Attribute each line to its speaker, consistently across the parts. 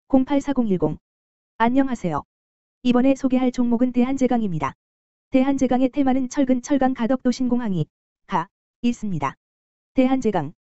Speaker 1: 084010. 안녕하세요. 이번에 소개할 종목은 대한제강입니다. 대한제강의 테마는 철근 철강 가덕도 신공항이 있습니다. 대한제강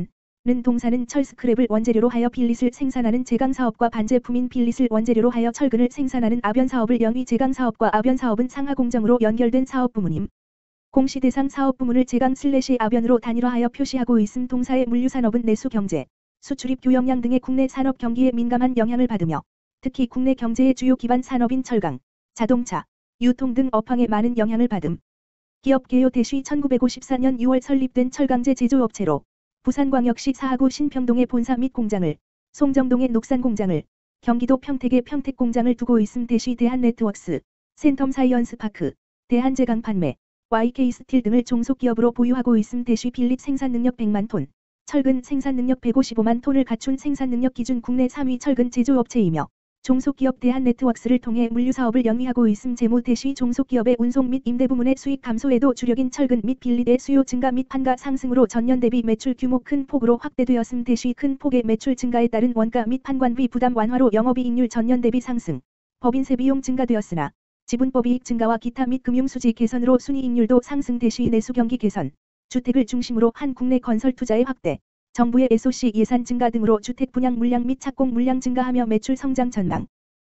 Speaker 1: 는 동사는 철 스크랩을 원재료로 하여 필릿을 생산하는 제강 사업과 반제품인 필릿을 원재료로 하여 철근을 생산하는 아변 사업을 영위 제강 사업과 아변 사업은 상하 공정으로 연결된 사업 부문임. 공시 대상 사업 부문을 제강/아변으로 단일화하여 표시하고 있음. 동사의 물류산업은 내수 경제, 수출입 교역량 등의 국내 산업 경기에 민감한 영향을 받으며 특히 국내 경제의 주요 기반 산업인 철강, 자동차, 유통 등 업황에 많은 영향을 받음. 기업 개요 대시 1954년 6월 설립된 철강제 제조업체로 부산광역시 사하구 신평동의 본사 및 공장을, 송정동의 녹산공장을, 경기도 평택의 평택공장을 두고 있음. 대시 대한네트워크스, 센텀사이언스파크, 대한제강 판매, YK스틸 등을 종속기업으로 보유하고 있음. 대시 필릿 생산능력 100만 톤, 철근 생산능력 155만 톤을 갖춘 생산능력 기준 국내 3위 철근 제조업체이며 종속기업 대한네트워크스를 통해 물류사업을 영위하고 있음. 재무 대시 종속기업의 운송 및 임대 부문의 수익 감소에도 주력인 철근 및 필릿의 수요 증가 및 판가 상승으로 전년 대비 매출 규모 큰 폭으로 확대되었음. 대시 큰 폭의 매출 증가에 따른 원가 및 판관비 부담 완화로 영업이익률 전년 대비 상승, 법인세 비용 증가되었으나 지분법이익 증가와 기타 및 금융수지 개선으로 순이익률도 상승. 대시 내수 경기 개선, 주택을 중심으로 한 국내 건설 투자의 확대, 정부의 SOC 예산 증가 등으로 주택 분양 물량 및 착공 물량 증가하며 매출 성장 전망.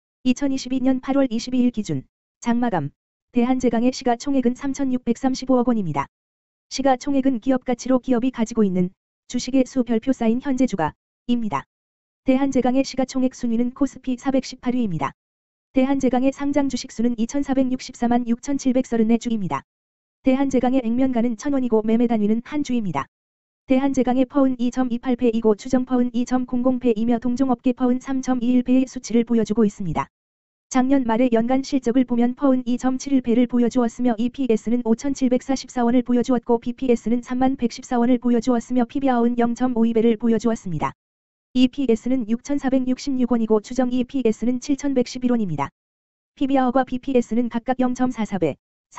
Speaker 1: 2022년 8월 22일 기준 장마감 대한제강의 시가총액은 3,635억 원입니다. 시가총액은 기업가치로 기업이 가지고 있는 주식의 수 별표 쌓인 현재 주가입니다. 대한제강의 시가총액 순위는 코스피 418위입니다. 대한제강의 상장 주식수는 2,464만 6,734주입니다. 대한제강의 액면가는 1,000원이고 매매 단위는 한 주입니다. 대한제강의 퍼은 2.28배이고 추정 퍼은 2.00배이며 동종업계 퍼은 3.21배의 수치를 보여주고 있습니다. 작년 말의 연간 실적을 보면 퍼은 2.71배를 보여주었으며 EPS는 5,744원을 보여주었고 BPS는 3114원을 보여주었으며 PBR은 0.52배를 보여주었습니다. EPS는 6,466원이고 추정 EPS는 7,111원입니다. PBR과 BPS는 각각 0.44배,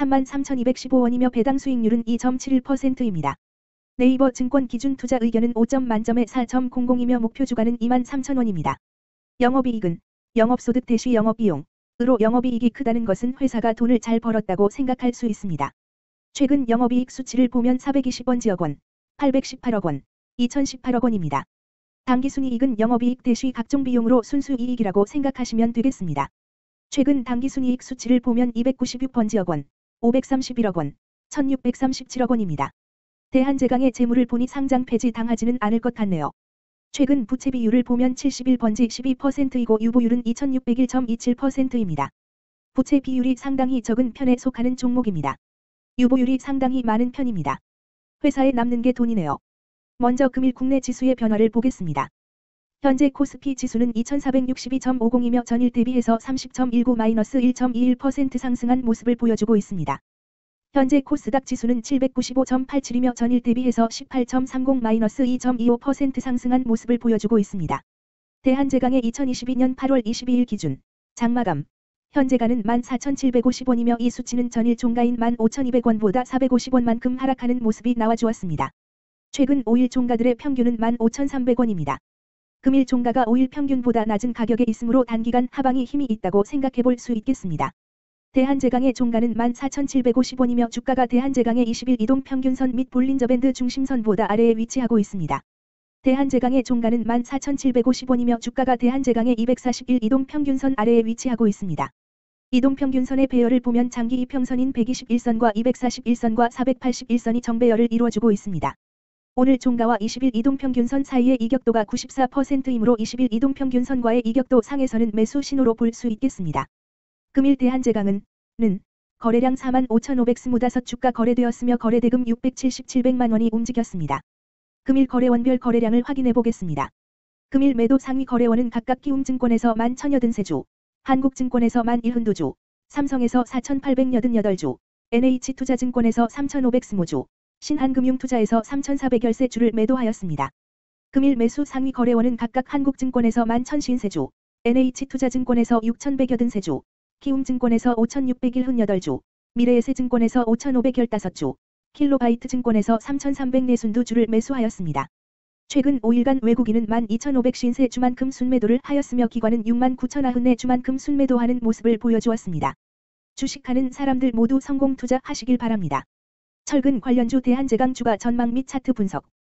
Speaker 1: 33,215원이며 배당 수익률은 2.71%입니다. 네이버 증권 기준 투자 의견은 5점 만점에 4.00이며 목표 주가는 23,000원입니다. 영업이익은 영업소득 대시 영업비용으로 영업이익이 크다는 것은 회사가 돈을 잘 벌었다고 생각할 수 있습니다. 최근 영업이익 수치를 보면 420억 원, 818억 원, 2018억 원입니다. 당기순이익은 영업이익 대시 각종 비용으로 순수이익이라고 생각하시면 되겠습니다. 최근 당기순이익 수치를 보면 296억 원, 531억 원, 1637억 원입니다. 대한제강의 재물을 보니 상장 폐지 당하지는 않을 것 같네요. 최근 부채 비율을 보면 71번지 12%이고 유보율은 2601.27%입니다. 부채 비율이 상당히 적은 편에 속하는 종목입니다. 유보율이 상당히 많은 편입니다. 회사에 남는 게 돈이네요. 먼저 금일 국내 지수의 변화를 보겠습니다. 현재 코스피 지수는 2462.50이며 전일 대비해서 30.19-1.21% 상승한 모습을 보여주고 있습니다. 현재 코스닥 지수는 795.87이며 전일 대비해서 18.30-2.25% 상승한 모습을 보여주고 있습니다. 대한제강의 2022년 8월 22일 기준 장마감 현재가는 14,750원이며 이 수치는 전일 종가인 15,200원보다 450원만큼 하락하는 모습이 나와주었습니다. 최근 5일 종가들의 평균은 15,300원입니다. 금일 종가가 5일 평균보다 낮은 가격에 있으므로 단기간 하방이 힘이 있다고 생각해 볼 수 있겠습니다. 대한제강의 종가는 14,750원이며 주가가 대한제강의 20일 이동평균선 및 볼린저밴드 중심선보다 아래에 위치하고 있습니다. 대한제강의 종가는 14,750원이며 주가가 대한제강의 241 이동평균선 아래에 위치하고 있습니다. 이동평균선의 배열을 보면 장기 이평선인 121선과 241선과 481선이 정배열을 이루어주고 있습니다. 오늘 종가와 20일 이동평균선 사이의 이격도가 94%이므로 20일 이동평균선과의 이격도 상에서는 매수 신호로 볼 수 있겠습니다. 금일 대한제강은 거래량 45,525주가 거래되었으며 거래대금 677백만 원이 움직였습니다. 금일 거래원별 거래량을 확인해 보겠습니다. 금일 매도 상위 거래원은 각각 키움증권에서 11,080주, 한국증권에서 11,012주, 삼성에서 4,888주, NH투자증권에서 3,520주, 신한금융투자에서 3,413주를 매도하였습니다. 금일 매수 상위 거래원은 각각 한국증권에서 11,053주, NH투자증권에서 6,183주, 키움증권에서 5,678주, 미래에셋증권에서 5,515주, 킬로바이트증권에서 3,342주를 매수하였습니다. 최근 5일간 외국인은 12,553 주만큼 순매도를 하였으며 기관은 69,094 주만큼 순매도하는 모습을 보여주었습니다. 주식하는 사람들 모두 성공 투자하시길 바랍니다. 철근 관련주 대한제강 주가 전망 및 차트 분석